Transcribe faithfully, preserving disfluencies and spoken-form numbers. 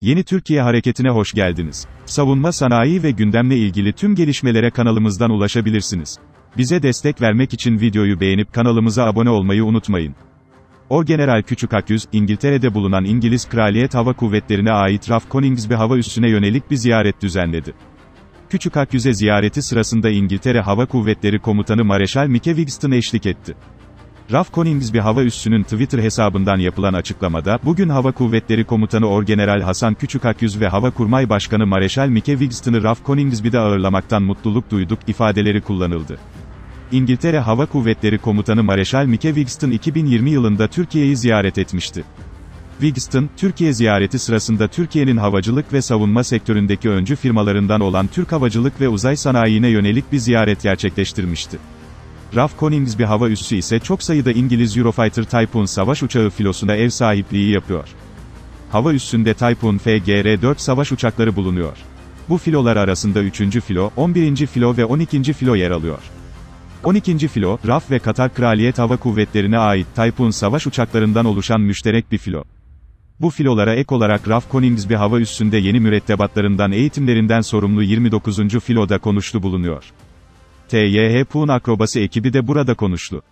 Yeni Türkiye Hareketi'ne hoş geldiniz. Savunma sanayi ve gündemle ilgili tüm gelişmelere kanalımızdan ulaşabilirsiniz. Bize destek vermek için videoyu beğenip kanalımıza abone olmayı unutmayın. Orgeneral Küçükakyüz, İngiltere'de bulunan İngiliz Kraliyet Hava Kuvvetleri'ne ait R A F Coningsby hava üssüne yönelik bir ziyaret düzenledi. Küçükakyüz'e ziyareti sırasında İngiltere Hava Kuvvetleri Komutanı Mareşal Mike Wigston eşlik etti. R A F Coningsby hava üssünün Twitter hesabından yapılan açıklamada, bugün Hava Kuvvetleri Komutanı Orgeneral Hasan Küçükakyüz ve Havakurmay Başkanı Mareşal Mike Wigston'ı R A F Coningsby'de ağırlamaktan mutluluk duyduk ifadeleri kullanıldı. İngiltere Hava Kuvvetleri Komutanı Mareşal Mike Wigston iki bin yirmi yılında Türkiye'yi ziyaret etmişti. Wigston, Türkiye ziyareti sırasında Türkiye'nin havacılık ve savunma sektöründeki öncü firmalarından olan Türk Havacılık ve Uzay Sanayi'ne yönelik bir ziyaret gerçekleştirmişti. R A F Coningsby hava üssü ise çok sayıda İngiliz Eurofighter Typhoon savaş uçağı filosuna ev sahipliği yapıyor. Hava üssünde Typhoon F G R dört savaş uçakları bulunuyor. Bu filolar arasında üçüncü filo, on birinci filo ve on ikinci filo yer alıyor. on ikinci filo, R A F ve Katar Kraliyet Hava Kuvvetleri'ne ait Typhoon savaş uçaklarından oluşan müşterek bir filo. Bu filolara ek olarak R A F Coningsby hava üssünde yeni mürettebatlarından eğitimlerinden sorumlu yirmi dokuzuncu filoda konuşlu bulunuyor. T Y H Pun akrobasi ekibi de burada konuşlu.